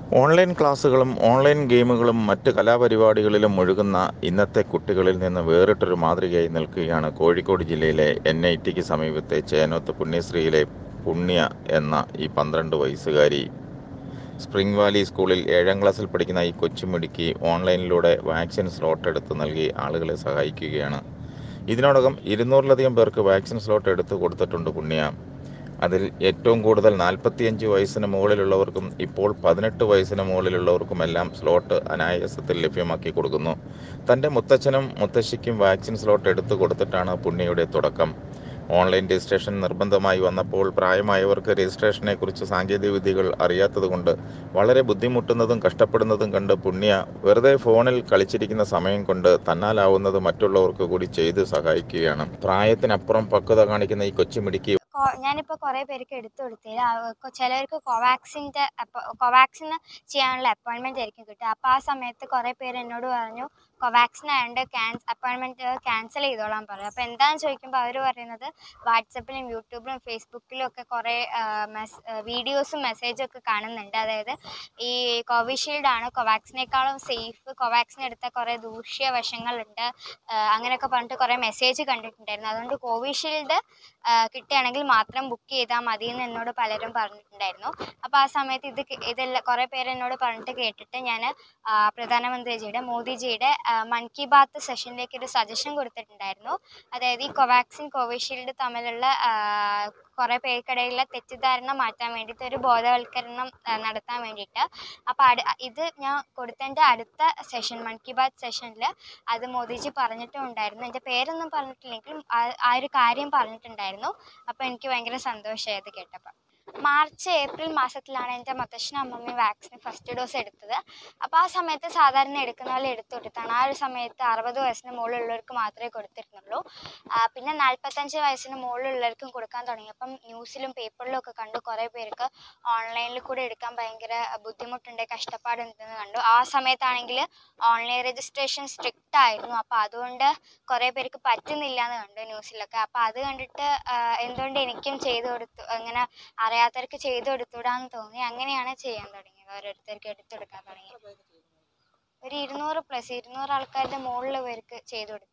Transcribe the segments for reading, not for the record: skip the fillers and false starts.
Online ക്ലാസ്സുകളും online ഗെയിമുകളും മറ്റ് കലാപരിപാടികളിലും മുഴുകുന്ന ഇന്നത്തെ കുട്ടികളിൽ നിന്ന് വേറിട്ടൊരു മാതൃകയായി നിൽക്കുകയാണ് കോഴിക്കോട് ജില്ലയിലെ NITക്ക് സമീപത്തെ ചേനോത്ത് പുണ്യശ്രീയിലെ പുണ്യ എന്ന ഈ 12 വയസ്സുകാരി. സ്പ്രിംഗ് വാലി സ്കൂളിൽ 7ാം ക്ലാസ്സിൽ പഠിക്കുന്ന ഈ കൊച്ചുമിടുക്കി ഓൺലൈനിലൂടെ വാക്സിൻ സ്ലോട്ട് എടുത്ത് നൽകി ആളുകളെ സഹായിക്കുകയാണ്. ഇതിനോടകം 200-ലധികം പേർക്ക് വാക്സിൻ സ്ലോട്ട് എടുത്തു കൊടുത്തിട്ടുണ്ട് പുണ്യ. അതിൽ ഏറ്റവും കൂടുതൽ 45 വയസ്സിന് മുകളിലുള്ളവർക്കും ഇപ്പോൾ 18 വയസ്സിന് മുകളിലുള്ളവർക്കുമെല്ലാം സ്ലോട്ട് അനായാസത്തിൽ ലഭ്യമാക്കി കൊടുക്കുന്നു. തൻ്റെ മുത്തച്ഛനും മുത്തശ്ശിക്കും വാക്സിൻ സ്ലോട്ട് എടുത്തു കൊടുത്തിട്ടാണ് പുണ്യയുടെ തുടക്കം. ഓൺലൈൻ രജിസ്ട്രേഷൻ നിർബന്ധമായി വന്നപ്പോൾ പ്രായമായവർക്ക് രജിസ്ട്രേഷനെക്കുറിച്ച് സാങ്കേതിക വിദ്യകൾ അറിയാത്തതുകൊണ്ട് വളരെ ബുദ്ധിമുട്ടുന്നതും കഷ്ടപ്പെടുന്നതും കണ്ട് പുണ്യ വെറുതെ ഫോണിൽ കളിച്ചിരിക്കുന്ന സമയം കൊണ്ട് തന്നാലാവുന്നത് മറ്റുള്ളവർക്ക് കൂടി ചെയ്ത് സഹായിക്കുകയാണ്. പ്രായത്തിനപ്പുറം പക്വത കാണിക്കുന്ന ഈ കൊച്ചുമിടുക്കി ഞാനിപ്പോൾ കുറേ പേർക്ക് എടുത്തു കൊടുത്തില്ല. ചിലർക്ക് കോവാക്സിന് ചെയ്യാനുള്ള അപ്പോയിൻമെൻറ്റ് ആയിരിക്കും കിട്ടുക. അപ്പോൾ ആ സമയത്ത് കുറേ പേര് എന്നോട് പറഞ്ഞു കോവാക്സിൻ ആയതുകൊണ്ട് അപ്പോയിൻമെൻറ്റ് ക്യാൻസൽ ചെയ്തോളാൻ പറയും. അപ്പോൾ എന്താണെന്ന് ചോദിക്കുമ്പോൾ അവർ പറയുന്നത് വാട്സപ്പിലും യൂട്യൂബിലും ഫേസ്ബുക്കിലും ഒക്കെ കുറേ വീഡിയോസും മെസ്സേജും ഒക്കെ കാണുന്നുണ്ട്. അതായത് ഈ കോവിഷീൽഡാണ് കോവാക്സിനേക്കാളും സേഫ്, കോവാക്സിൻ എടുത്താൽ കുറേ ദൂഷ്യവശങ്ങളുണ്ട്, അങ്ങനെയൊക്കെ പറഞ്ഞിട്ട് കുറേ മെസ്സേജ് കണ്ടിട്ടുണ്ടായിരുന്നു. അതുകൊണ്ട് കോവിഷീൽഡ് കിട്ടുകയാണെങ്കിൽ മാത്രം ബുക്ക് ചെയ്താൽ മതി എന്ന് എന്നോട് പലരും പറഞ്ഞിട്ടുണ്ടായിരുന്നു. അപ്പോൾ ആ സമയത്ത് ഇതെല്ലാം കുറേ പേര് എന്നോട് പറഞ്ഞിട്ട് കേട്ടിട്ട് ഞാൻ പ്രധാനമന്ത്രിജിയുടെ മോദിജിയുടെ മൻ കി ബാത്ത് സെഷനിലേക്ക് ഒരു സജഷൻ കൊടുത്തിട്ടുണ്ടായിരുന്നു. അതായത് ഈ കോവാക്സിൻ കോവിഷീൽഡ് തമ്മിലുള്ള കുറേ പേർക്കിടയിലുള്ള തെറ്റിദ്ധാരണ മാറ്റാൻ വേണ്ടിയിട്ട് ഒരു ബോധവൽക്കരണം നടത്താൻ വേണ്ടിയിട്ട്. അപ്പോൾ ഇത് ഞാൻ കൊടുത്തതിൻ്റെ അടുത്ത സെഷൻ മൻ കി ബാത്ത് സെഷനിൽ അത് മോദിജി പറഞ്ഞിട്ടും ഉണ്ടായിരുന്നു. എൻ്റെ പേരൊന്നും പറഞ്ഞിട്ടില്ലെങ്കിലും ആ ഒരു കാര്യം പറഞ്ഞിട്ടുണ്ടായിരുന്നു. അപ്പോൾ എനിക്ക് ഭയങ്കര സന്തോഷമായി അത് കേട്ടപ്പോൾ. മാർച്ച് ഏപ്രിൽ മാസത്തിലാണ് എൻ്റെ മുത്തശ്ശനും അമ്മമ്മയും വാക്സിൻ ഫസ്റ്റ് ഡോസ് എടുത്തത്. അപ്പോൾ ആ സമയത്ത് സാധാരണ എടുക്കുന്ന പോലെ എടുത്തു കൊടുത്താണ്. ആ ഒരു സമയത്ത് 60 വയസ്സിന് മുകളിലുള്ളവർക്ക് മാത്രമേ കൊടുത്തിരുന്നുള്ളൂ. പിന്നെ 45 വയസ്സിന് മുകളിലുള്ളവർക്കും കൊടുക്കാൻ തുടങ്ങിയപ്പം ന്യൂസിലും പേപ്പറിലും ഒക്കെ കണ്ടു കുറേ പേർക്ക് ഓൺലൈനിൽ കൂടെ എടുക്കാൻ ഭയങ്കര ബുദ്ധിമുട്ടുണ്ട്, കഷ്ടപ്പാടുണ്ടെന്ന് കണ്ടു. ആ സമയത്താണെങ്കിൽ ഓൺലൈൻ രജിസ്ട്രേഷൻ സ്ട്രിക്റ്റ് ആയിരുന്നു. അപ്പോൾ അതുകൊണ്ട് കുറേ പേർക്ക് പറ്റുന്നില്ല എന്ന് കണ്ടു ന്യൂസിലൊക്കെ. അപ്പോൾ അത് കണ്ടിട്ട് എന്തുകൊണ്ട് എനിക്കും ചെയ്തു കൊടുത്തു, അങ്ങനെ അറിയാത്തവർക്ക് ചെയ്തു കൊടുത്തുവിടാന്ന് തോന്നി. അങ്ങനെയാണ് ചെയ്യാൻ തുടങ്ങിയത്, ഓരോരുത്തർക്ക് എടുത്തെടുക്കാൻ തുടങ്ങി. ഒരു 200 ആൾക്കാരുടെ മുകളിൽ പേർക്ക് ചെയ്തു കൊടുത്തിട്ടുണ്ട്.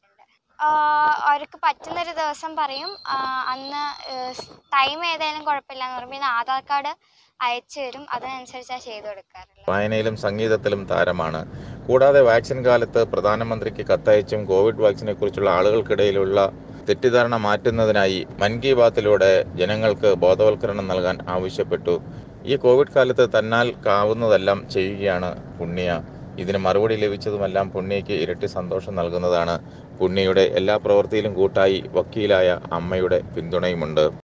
അവർക്ക് പറ്റുന്നൊരു ദിവസം പറയും, അന്ന് ടൈം ഏതായാലും കുഴപ്പമില്ല എന്ന് പറയും. പിന്നെ ആധാർ കാർഡ് അയച്ചു തരും, അതിനനുസരിച്ചാണ് ചെയ്തു കൊടുക്കാറുള്ളത്. വായനയിലും സംഗീതത്തിലും താരമാണ്. കൂടാതെ വാക്സിൻ കാലത്ത് പ്രധാനമന്ത്രിക്ക് കത്തയച്ചും കോവിഡ് വാക്സിനെ കുറിച്ചുള്ള ആളുകൾക്കിടയിലുള്ള തെറ്റിദ്ധാരണ മാറ്റുന്നതിനായി മൻ കി ബാത്തിലൂടെ ജനങ്ങൾക്ക് ബോധവൽക്കരണം നൽകാൻ ആവശ്യപ്പെട്ടു. ഈ കോവിഡ് കാലത്ത് തന്നാൽ ആവുന്നതെല്ലാം ചെയ്യുകയാണ് പുണ്യ. ഇതിന് മറുപടി ലഭിച്ചതുമെല്ലാം പുണ്യയ്ക്ക് ഇരട്ടി സന്തോഷം നൽകുന്നതാണ്. പുണ്യയുടെ എല്ലാ പ്രവൃത്തിയിലും കൂട്ടായി വക്കീലായ അമ്മയുടെ പിന്തുണയുമുണ്ട്.